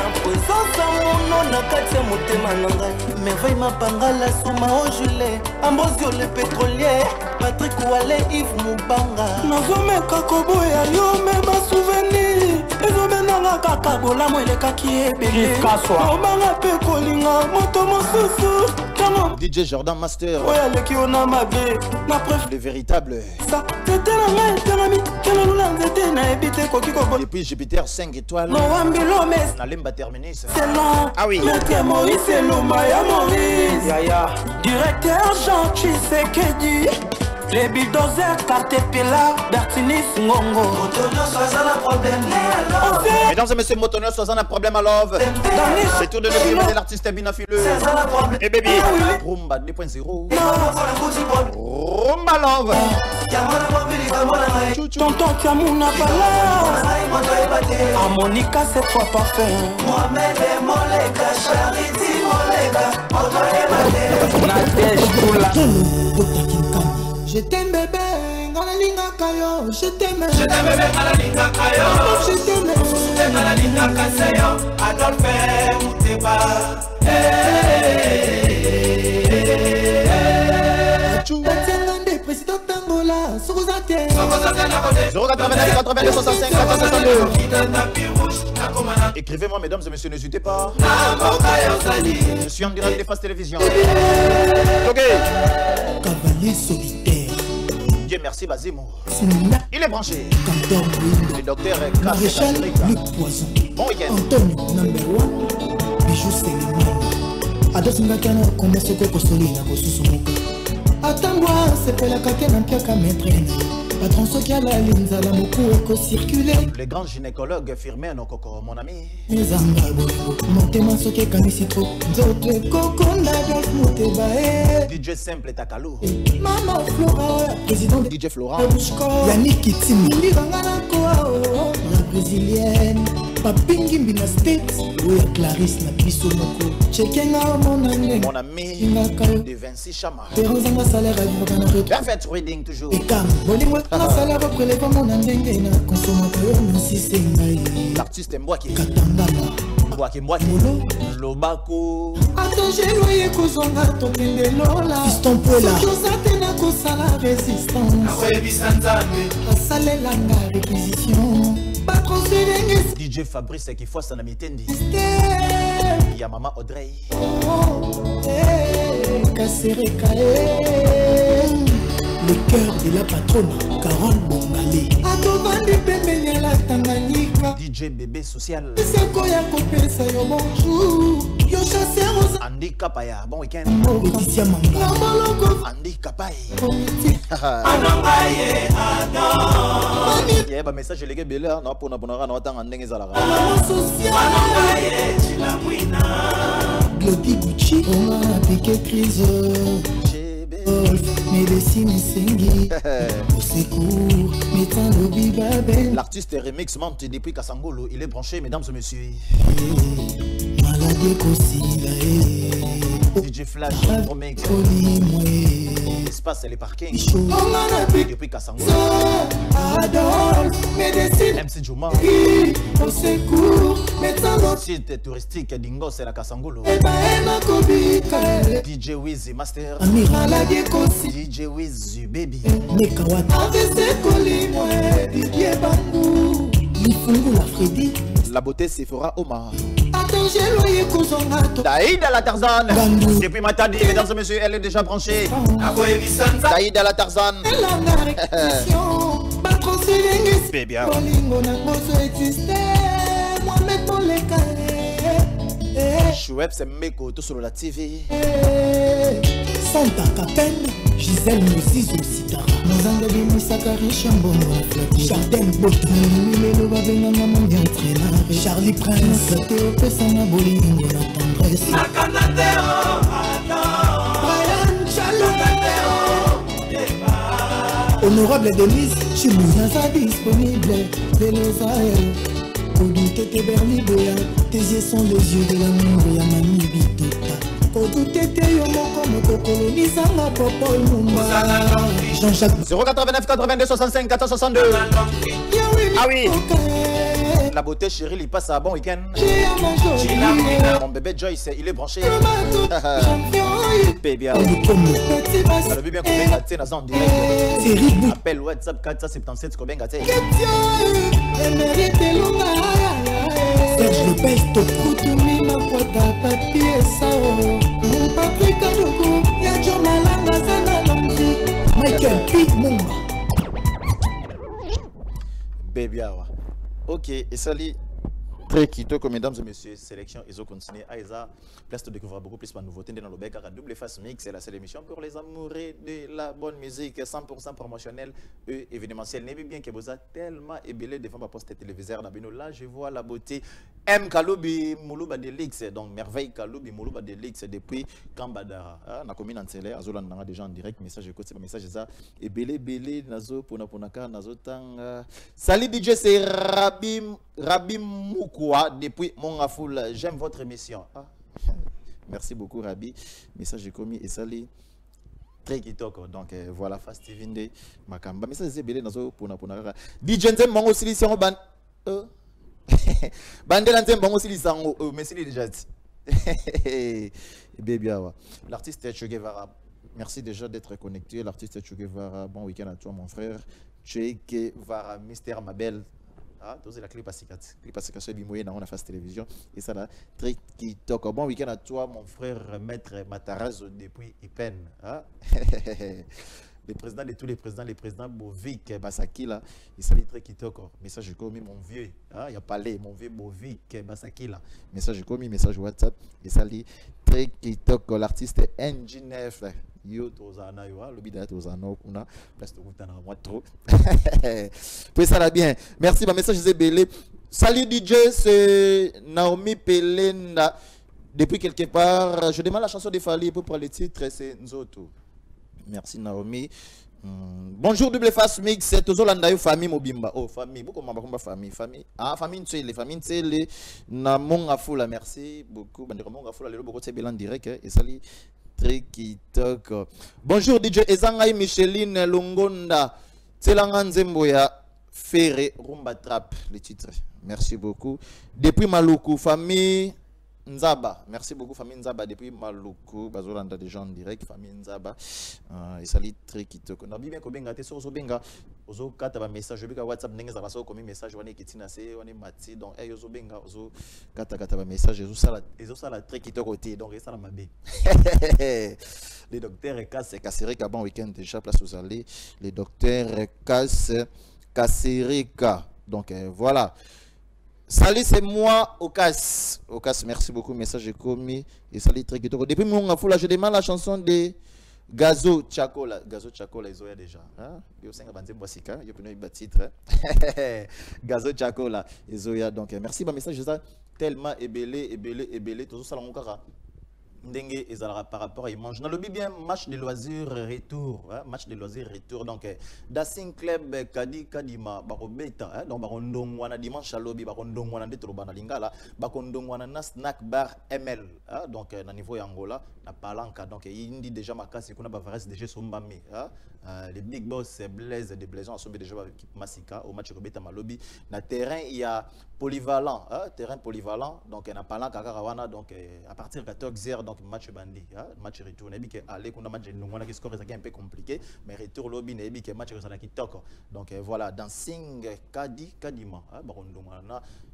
Merveille Mapangala Souma Ojule Ambrosio le pétrolier Patrick Ouale Yves Moubanga Nazomeka Koboya yo mema souvenir Ezobenanga kaka bolamo elekaki ebele Obanga pe kolinga moto mosusu DJ Jordan Master. Oya leki ona mabe na preuve le véritable. Ça c'était la main terami kala lula nzete na ebite koki kobo. Depuis Jupiter 5 étoiles. No ambilo mes. Na lemba terminus. C'est long. Ah oui. Maître Maurice Lumaya Maurice. Yaya. Directeur Jean Tshisekedi. Les bulldozers, Caterpillar, Bertinis, Ngongo. Mesdames et messieurs, Motonio, soit un problème à love. C'est tout de nous de l'artiste Binafileux. Et baby, Rumba 2.0. Rumba love. Tonton Tiamouna Bala. Harmonica cette fois parfait. Mohamed Moleka, Charity Moleka. Nadège Toula. Je t'aime bébé, Ngalalinga Kayo. Je t'aime bébé, Ngalalinga Kayo. Je t'aime Ngalalinga Kaseyo. Adolphe Mouteba. 089 65 462. Écrivez-moi, mesdames et messieurs, n'hésitez pas. Je suis en direct des Face Télévision. Ok. Cavalier solitaire. Dieu merci, Bazimo. Il est branché. Le docteur est Maréchal Luc Poisson. Bon week-end. Antonio, number one. Bijou Céline. Adolphe Ngakana, comment se coco solide, à cause de son mot. Attends-moi, c'est pas la caquette d'un pied qu'à mettre. Patron Sokia la ligne, la moku éco-circulé. Le grand gynécologue firmé nos coco, mon ami. Les angabos, montez-moi ce qui est canicitro. D'autres coco, n'adolphe motébae. DJ Simple Takalo. Maman Flora, président de DJ Flora. Yannick Kitimi. La brésilienne. Papingi Mbina States. Oya Clarisse na biso moko. Chekenga mon ami. Mon ami. De Vinci Chama. Perozanga salaire à vivre. Perfect reading toujours. Et comme Bolingo na salaire au prélèvement mon andenge na consommateur si c'est ngai. L'artiste Mbwaki. Katangala. Mbwaki Lobako. Attends j'ai loyer kozonga tokende lola. Fiston Pola. Josate na kosala résistance. Awe bisanzane. Asalelanga réquisition. DJ Fabrice qui faut son ami Tendi. Y'a maman Audrey. Le cœur de la patronne Carole Bongalé. DJ Bébé Social. Andy Kapaya, bon week-end. Andy Kapay. Il y a un message légué Bella, non pour n'abonner non tant en n'engagera. Glody Gucci, on a piqué crise. Médecine Sengi. Au secours, mettant le bibabel. L'artiste remix monte depuis Kassangolo, il est branché, mesdames et messieurs. Maladie Kosila. DJ Flash, remix. Espace et les parkings. Depuis Kassangolo. Adolphe, médecine. MC Juma. Au secours, mettant le site touristique Dingo, c'est la Kassangolo. DJ Wiz Master. Maladie Kosi. DJ Wiz Baby. Nekawata. AVC Kolimwe. Didier Bangou. Lifungula Freddy. La beauté Sephora Omar. Attends, j'ai loyer Kozongato. Daïda la Tarzane. Depuis Matadi, mesdames et messieurs, elle est déjà branchée. Daïda la Tarzane. Baby, bolingo na boso existe Mohamed Moleka Chouep, c'est Meko, tout sur la TV. Santa Capen, Gisèle Moses Ositara Mozanga Bimisaka Richambongo Jardin Boto Lelo Babenganga Mondial Trainer Charlie Prince Théo Pesana Bolingo na tendresse Nakanateo Brian Honorable Denise Chimouzaza disponible Lelo Zahel Kodutete Berli Boya Tes yeux sont les yeux de l'amour ya Mami Bitota Kodutete Yomoko Mokokolo Nisanga Popol Mumba Jean-Jacques 089 82 65 462. Ah oui. La beauté chérie, il passe à un bon week-end. Mon bébé Joyce, il est branché. Baby, ça veut bien qu'on ait gâté dans un direct. Appel WhatsApp 477 combien gâté. Serge Lopez, Tokutumi, ma pote à papier, sao. Patrick Adogo, Yadjo Malanga, Zana Lambi, Michael P. Mumba. Baby, ok, et salut. Très kitoko, mesdames et messieurs, sélection, ils ont continué à Isa. Place de découvrir beaucoup plus de nouveautés dans le bec à double face mix. C'est la seule émission pour les amoureux de la bonne musique, 100% promotionnelle et événementielle. N'aimez bien que vous êtes tellement ébélé devant ma poste téléviseur. Là, je vois la beauté. M. Kaloubi Moulouba Delix, donc Merveille Kaloubi Moulouba Delix depuis Kambadara. On a commis en télé, Azolan n'a déjà en direct, message écoute, c'est message ça. Ébélé, bélé, Nazo, Ponaponaka, Nazo Tang. Salut DJ, c'est Rabi Moukwa depuis Mongafoul. J'aime votre émission. Ah. Merci beaucoup, Rabi. Message commis et salut. Très kitoko. Donc voilà, Fast TV, Makamba. Message c'est bélé, Nazo, Ponaponaka. DJ Nzem, Mongo Silition, Ban. Bandela Nzem, Mongo Silition, merci déjà. Baby, l'artiste Che Guevara. Merci déjà d'être connecté. L'artiste Che Guevara. Bon week-end à toi, mon frère. Che Guevara, Mystère Mabel. Ah, c'est la clip à cicat. Clip à cicat, c'est Bimoye dans la face télévision. Et ça là, très kitoko. Bon week-end à toi, mon frère Maître Matarazzo depuis Ipen. Ah? Le président de tous les présidents Bovik Basaki là, il s'allie très kitoko. Message commis mon vieux. Ah, il y a parlé, mon vieux Bovik Basaki là. Message commis, message WhatsApp. Il s'allie très kitoko. L'artiste NG9. Yo tozana yo le bida tozana kuna place de route na moi trop. Puis ça va bien. Merci, ma message c'est belé. Salut DJ, c'est Naomi Pelenda. Depuis quelque part, je demande la chanson de Fali pour le titre, c'est Nzoto. Merci Naomi. Bonjour double face mix, c'est toujours l'andayo famille Mobimba. Oh famille, beaucoup de famille. Ah famille Ntsele na monga fula, merci beaucoup. Bandira monga fula le beaucoup c'est belan direct et salut. Trikitok. Bonjour DJ Ezangai Micheline Longonda. Tselanga Nzemboya Ferré Rumba Trap le titre. Merci beaucoup. Depuis Maluku famille Nzaba. Merci beaucoup famille Nzaba depuis Maluku. Bazolanda des gens en direct famille Nzaba. Et salut Trikitok. Na bien ko benga te so benga. Ozo kata ba message bika WhatsApp ndenge za baso komi message wane kitina se wane mati donc ozo benga ozo kata ba message ezo sala Trikitok côté donc ça la mabe. Les docteurs Kasserika bon week-end déjà place aux allées. Les docteurs Kasserika. Donc voilà. Salut, c'est moi, Okas. Okas, merci beaucoup. Message est commis. Et salut, très kitoko. Depuis mon afou là, je demande la chanson de Gazo Chakola. Gazo Chakola, ils ont déjà. Yo senga banze boisika. Yo pino iba titre. Gazo Chakola, ils ont donc. Merci, ma message ça tellement ébélé. Tout ça, on kara. Ndenge ezalaka par rapport à Imange. Dans le bien match de loisirs retour, match de loisirs retour donc Dancing Club Kadima barobeta donc barondongwana dimanche à lobby barondongwana ndetro bana lingala bakondongwana na snack bar ML donc na niveau Angola na palanka donc indi déjà makasi kuna ba vares déjà sombami les big boss Blaise de Blaison a sombé déjà équipe Masika au match robeta malobi na terrain il y a polyvalent terrain polyvalent donc na palanka karawana donc à partir de 14h donc match bandi match retour na bike aller kuna match ndongwana qui score est un peu compliqué mais retour lobby na bike match ça na kitoko donc voilà Dancing Kadima barondongwana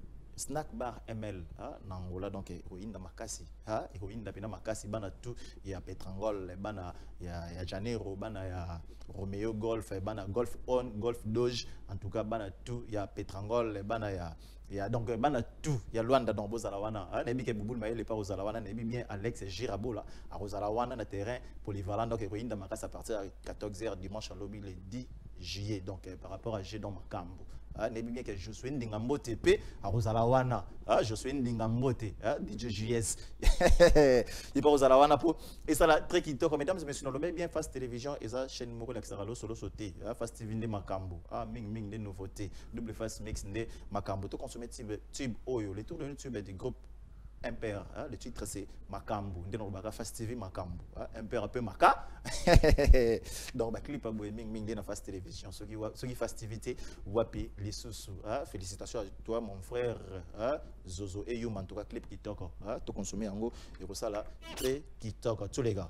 snack bar ML Nangola donc héroïne makasi héroïne d'apena makasi bana tout ya Petrangol bana ya Janeiro bana ya Romeo Golf bana Golf On Golf Doge en tout cas bana tout ya Petrangol bana ya donc bana tout ya Luanda dans Bozalawana nebi ke Bouboul Maël pas Bozalawana nebi bien Alex Girabola à Bozalawana na terrain polyvalent donc héroïne de makasi à partir de 14h dimanche à lobby le 10 juillet donc par rapport à G dans Makambo nebi bien que je suis ndingambo TP à Bozalawana je suis ndingambo DJ JS il pas Bozalawana pour et ça la très kitoko mesdames et messieurs le bien Fast Télévision et ça chaîne moko l'extralo solo sauté Fast TV de Makambo ming des nouveautés double Fast mix de Makambo to consommer tube oyo les tours de YouTube du groupe Impère, le titre c'est Makambo. Nous avons Fast TV Makambo. Impère un peu Maka. Donc, le clip a ming dans Fast Télévision. Ceux qui festivité, wapi les sous. Félicitations à toi, mon frère Zozo et Youm. En tout cas, clip qui toque. Tu consommes en gros. Et pour ça, là, très qui toque. Tous les gars.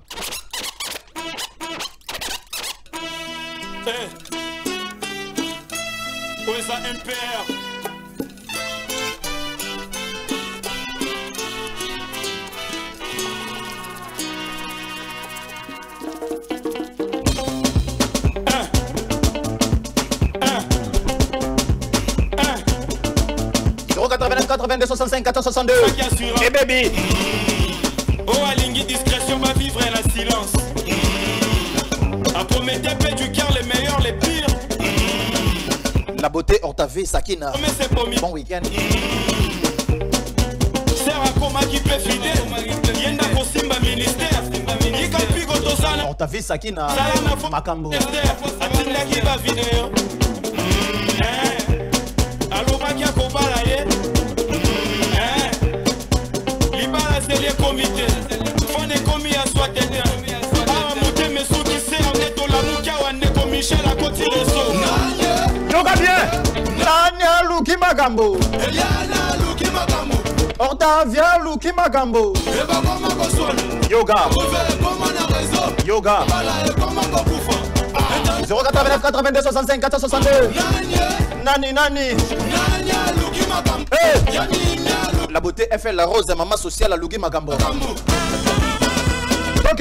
Où est ça, Impère? « 82 65 14 62 et baby oh Alingui discrétion va vivre la silence à Prométhée du cœur les meilleurs les pires la beauté Ortavé Sakina bon week-end Serra Koma qui peut filer Yenda Kosimba ministère Yikapi Gotosana Ortavé Sakina Makambo Atinda qui va vidéo Aloba qui a Kobala ye c'est les comités. Faut ne commis à soi tête. Ah, monter mes sous qui c'est en net au Lamouka ou en éco Michel à côté de ça. Yoga bien. Nanya Luki Magambo. Eliana Luki Magambo. Ortavia Luki Magambo. Yoga. Yoga. 089 82 65 14 62. Nani. Nanya Luki Magambo. La beauté FL la rose maman sociale à Lugi Magambo. Ok.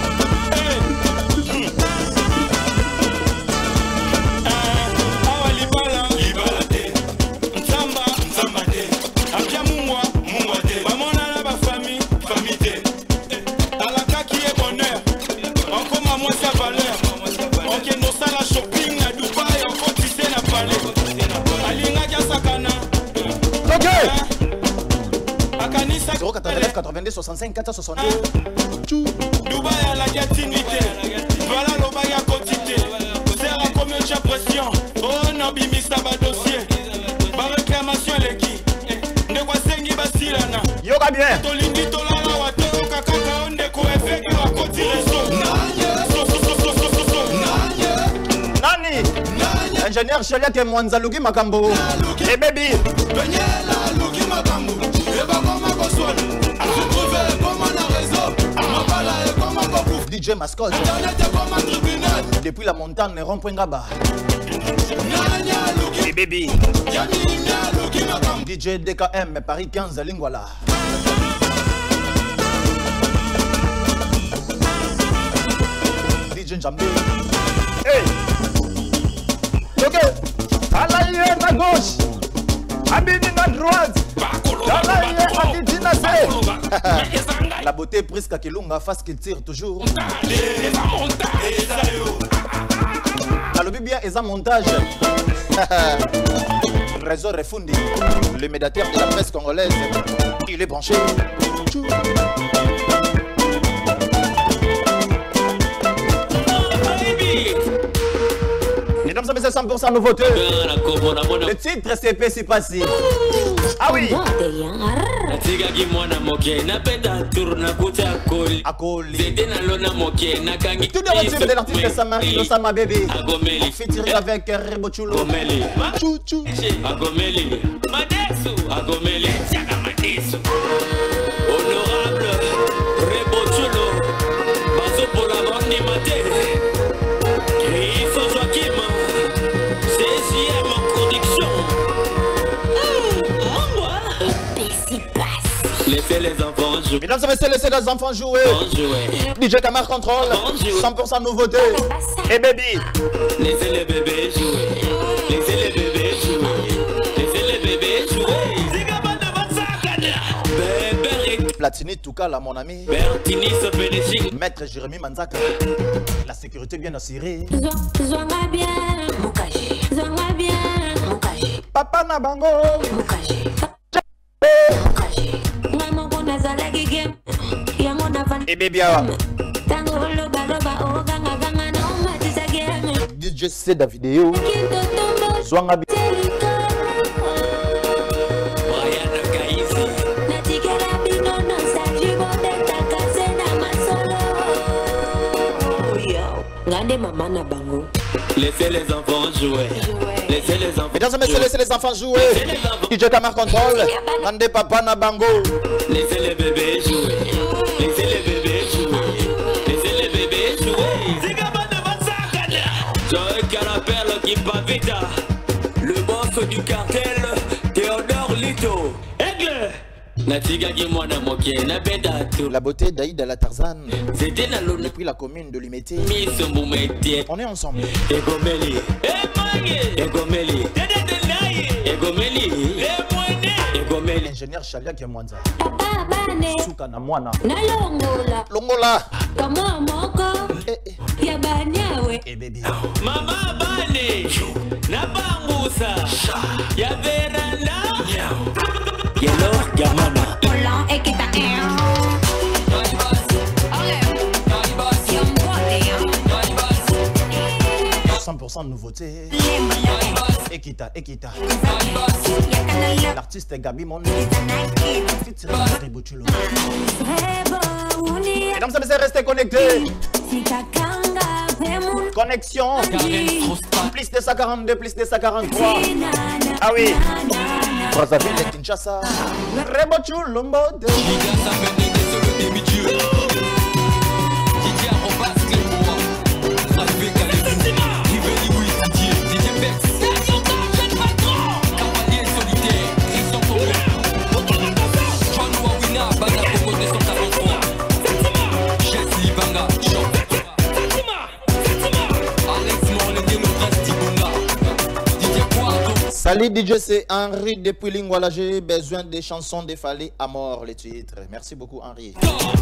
Ok. 089 82 65 14 62. Dubaï à la gatinité. Voilà l'obaya quotité. Serra comme une pression. Oh non, bimi ça va dossier. Ma réclamation est qui? Ne quoi sengi basilana. Yoga bien. Tolindi tolala wato kakaka onde ko effet wa koti reso. Nani. Ingénieur Cheliak et Mwanza Lugi Magambo. Et baby. Lugi Magambo. DJ Mascot depuis la montagne rond-point Gaba et baby DJ DKM Paris 15 Lingwala DJ Njambi hey ok Alaye à gauche Abini à droite Alaye à Didina la beauté presque à Kilunga face qu'il tire toujours. Le bien est un montage. Réseau Refundi, le médiateur de la presse congolaise, il est branché. Mesdames et messieurs, 100% nouveauté. Le titre c'est PC Passé. Ah oui. Tout de retour de l'artiste Samari Losama Bébé. Featuring avec Rebochulo. Chouchou. Honorable Rebochulo. Bazo pour la bande animatée. les enfants jouer. Mesdames et messieurs, laissez les enfants jouer. DJ Camar Control, 100% nouveauté. Et baby. Laissez les bébés jouer. Laissez les bébés jouer. Laissez les bébés jouer. Platini Toukala, mon ami. Bertini se finishing. Maître Jérémy Manzaka. La sécurité bien assurée. Zonga bien, Mukaji. Zonga bien, Mukaji. Papa Nabango. Mukaji. Maman qu'on a zalagi game. Yango na van. Et baby awa. Tango loba loba o ganga ganga na umatiza game. DJ c'est la vidéo. Zonga bien. Laissez les enfants jouer. Laissez les enfants. Mesdames et messieurs, laissez les enfants jouer. DJ Camar Control. Randé Papa Nabango. Laissez les bébés jouer. Laissez les bébés jouer. Laissez les bébés jouer. Joy Canapelle qui pavita. Le boss du cartel, Théodore Lito. Aigle. La beauté d'Aïda la Tarzane. C'était dans l'eau depuis la commune de Limité. On est ensemble. Egomeli. Egomeli. Egomeli. Egomeli. Ingénieur Chalia qui est Mwanza. Souka na mwana. Longola. Longola. Kama moko. Ya banyawe. Baby. Mama bane. Na bambusa. Ya veranda. Yellow Gamana. Hola, ekita. 100% nouveauté. Ekita. L'artiste Gabi Mon. Mesdames et messieurs, restez connectés. Connexion. Plus de 142, plus de 143. Ah oui. Brazzaville et Kinshasa. Rebo Chulumbo. Salut DJ, c'est Henri depuis Lingwala. J'ai besoin des chansons de Fali à mort, les titres. Merci beaucoup Henri.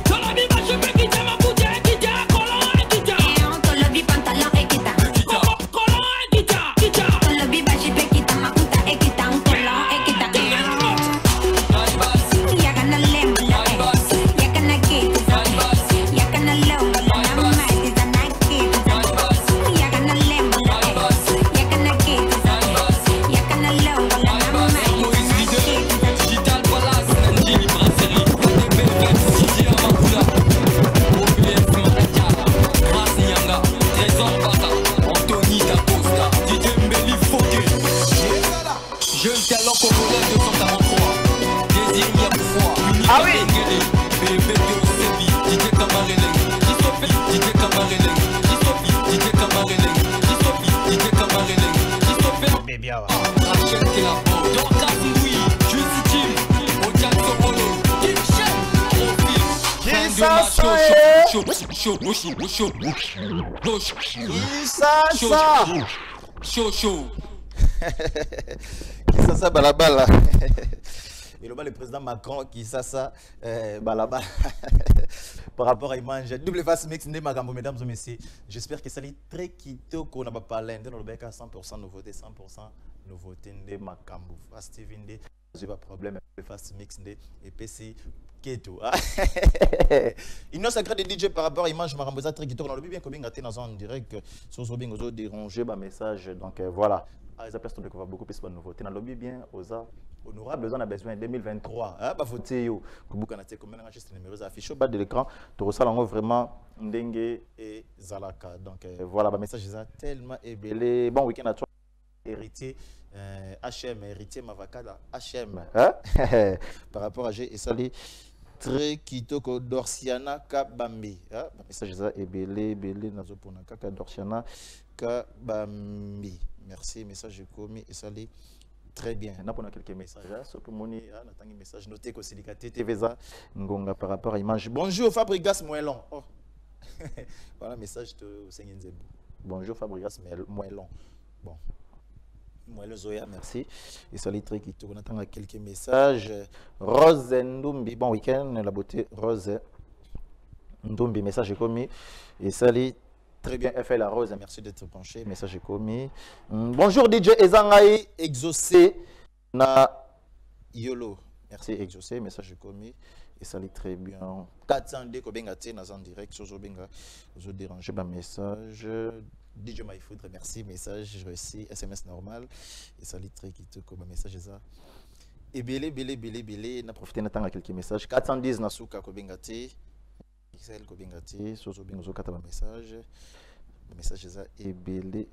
Ah oui. Ça balabala. Et le président Macron qui ça balabala par rapport à Image double face mix de Magambo. Mesdames et messieurs, j'espère que ça est très quito qu'on a pas parlé dans le bec à 100% nouveauté, 100% nouveauté de Magambo. Steven de j'ai pas problème avec face mix de et PC Keto. Il nous sacré de DJ par rapport à Image Magambo ça très quito dans le bien comme bien dans un direct sur Zobing aux déranger ma message donc voilà. Les personnes qui ont beaucoup plus de nouveautés dans le lobby bien aux honorables, on a besoin de 2023. Bah voter yo. Kubukanate comme un enregistré numéro affiché au bas de l'écran. Tu reçois vraiment Ndenge et Zalaka. Donc voilà, bah message est tellement ébélé. Bon week-end à toi, héritier HM, héritier Mavakada HM. Par rapport à G et Sali. Très kitoko Dorsiana Kabambi. Message est ébélé, Nazopona Kaka Dorsiana Kabambi. Merci, message commis et sali Très bien. On a quelques messages. On a un message noté que c'est TVza Ngonga par rapport à l'image. Bonjour Fabrigas Moellon. Oh. Voilà un message de Seigneur Zebou. Bonjour Fabrigas Moellon. Bon. Moellon Zoya, merci. Et salut Triki. On attend quelques messages. Rose Ndoumbi. Bon week-end, la beauté. Rose Ndoumbi, message est commis. Et salut. Très bien, FL la Rose, merci d'être penché. Message est commis. Bonjour DJ Ezangaï, exaucé na Yolo. Merci exaucé, message est commis. Et ça lit très bien. 400 dès que benga té en direct, sozo benga, je dérange pas message. DJ Maïfoudre, merci, message reçu, SMS normal. Et ça lit très qui comme message ça. Et belé, n'a profité n'a tant quelques messages. 410 na souka ko benga té. Excel ko benga té, sozo benga zo kata message. Message ça est belé.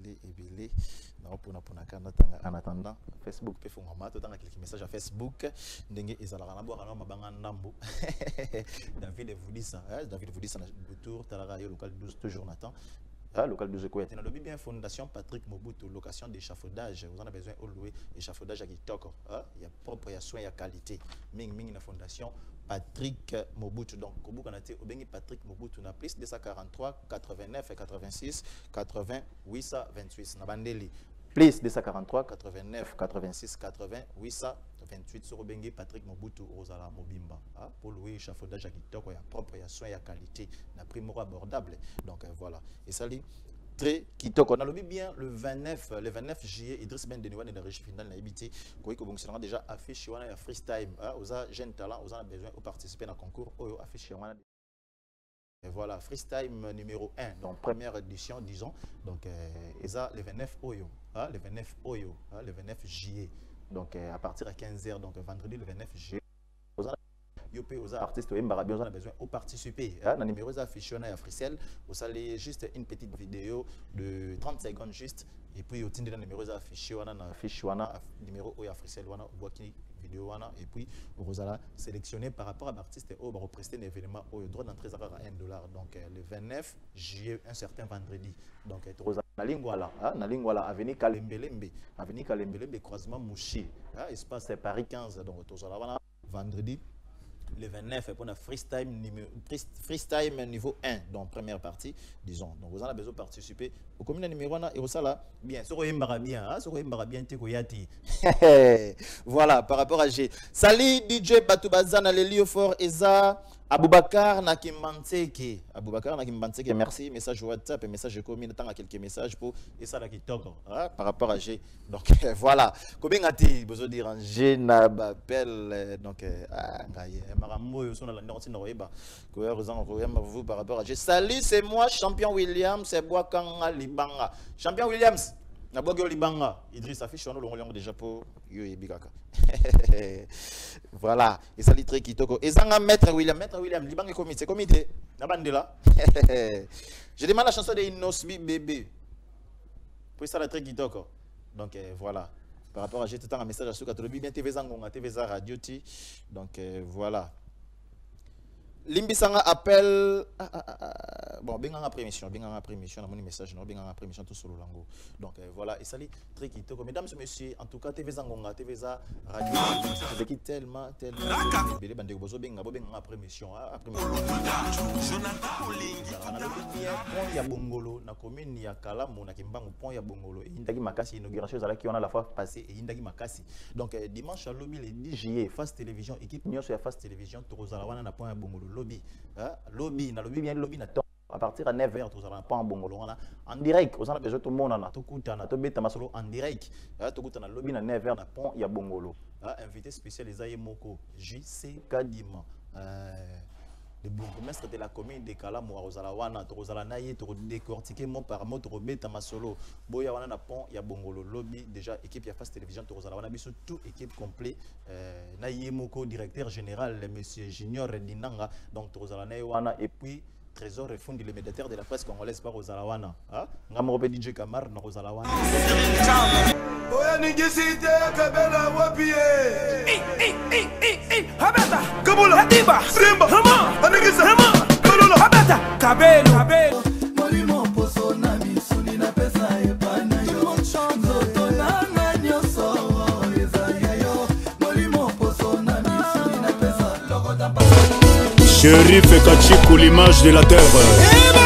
En attendant, Facebook peut faire quelques messages à Facebook. David vous dit ça. David vous dit ça. Le tour, local 12, toujours Nathan. Local 12 quoi? Dans le bien Fondation Patrick Mobutu, location d'échafaudage. Vous en avez besoin de louer échafaudage à Kitoko. Il y a propre, il y a soin, il y a qualité. Ming la Fondation Patrick Mobutu. Donc, au bout qu'on a été au Patrick Mobutu, on a plus 243 89 et 86 80 828. Nabandeli. Plus 243 89 86 80 828 sur Bengue Patrick Mobutu Rosala Mobimba. Pour louer échafaudage à Kitoko, il y a propre, il y a soin, il y a qualité. Il y a prix abordable. Donc voilà. Et ça dit très Kitoko. On a lobby bien le 29 juillet. Idriss Ben Denouane et la régie finale n'a habité. Koïko Bongselanga déjà affiché. On a freestyle. Aux jeunes talents, aux a besoin de participer à un concours. Affiché. Et voilà, freestyle numéro 1, donc première édition, disons. Donc, ça, le 29 Oyo, le 29 Oyo, le 29 juillet. Donc, à partir de 15h, donc vendredi le 29 juillet. Aux artistes, on a besoin de participer. Dans le numéro affiché, on a Fricel. Vous allez juste une petite vidéo de 30 secondes juste. Et puis, au titre de numéro affiché, on a un affiche, on a numéro Fricel, on a vidéo et puis vous allez sélectionner par rapport à l'artiste ou représenter un événement au droit d'entrée à $1. Donc le 29 juillet, un certain vendredi. Donc na lingwala avenue Kalembelembe croisement Mouchi, espace Paris 15. Donc vendredi le 29 pour un freestyle niveau 1 dans première partie, disons. Donc vous en avez besoin de participer au commun numéro 1 et au sala bien voilà par rapport à G. Salut DJ Batoubazana le Liofort Eza Aboubakar Nakimbanteke. Merci. Message WhatsApp et message commun. Attends quelques messages pour et ça là qui toque par rapport à G. Donc voilà. Combien a-t-il besoin de dire G n'appelle donc par rapport à G. Salut, c'est moi Champion Williams, c'est Boakanga Libanga. Champion Williams. Na bogo libanga Idriss affiche on le déjà pour yo ebikaka. Voilà, et ça lit très kitoko. Ezanga maître William libanga comité na bandela. Je demande la chanson de Inosbi bébé. Pour ça la très kitoko. Donc voilà. Par rapport à j'ai tout un message à ce que bien TVza Ngonga TVza Radio T. Donc voilà. Limbisanga appelle bon benga prémission na mon message non benga prémission tout solo lango. Donc voilà et ça lit très kitoko. Mesdames et messieurs, en tout cas TVza Ngonga TVza Radio c'est qui tellement belé bande bozo benga prémission après pont ya Bongolo na commune ya Kalamu na Kimbangu pont ya Bongolo et indaki makasi inauguration zala qui on a la fois passé et indaki makasi. Donc dimanche à lobby le 10 juillet Face Télévision équipe nyonso ya Face Télévision tozala wana na pont ya Bongolo lobby bien lobby na à partir à 9h tout ça pas en Bongolo en direct aux besoin tout le monde na to kutana to beta masolo en direct to kutana lobby na 9h na pont ya Bongolo invité spécial Ezaye Moko JC Kadima le bourgmestre de la commune de Kalamu Rosalawana Torozalanaye to décortiquer mot par mot to beta masolo boya wana na pont ya Bongolo lobby déjà équipe ya Face Télévision Torozalawana biso tout équipe complet na Yemoko directeur général monsieur Junior Dinanga donc Torozalanaye wana et puis Trésor et Fundi le médiateur de la presse congolaise par Rosalawana ngamo DJ Kamar na Rosalawana Oya ningisite kabela wapie Habata Kabula Hadiba Simba Hama Anigisa Hama Kalula Habata Kabelo Molimo poso na misuni na pesa epana yo Nzoto na nganyo so Shérif Kachikou, l'image de la terre.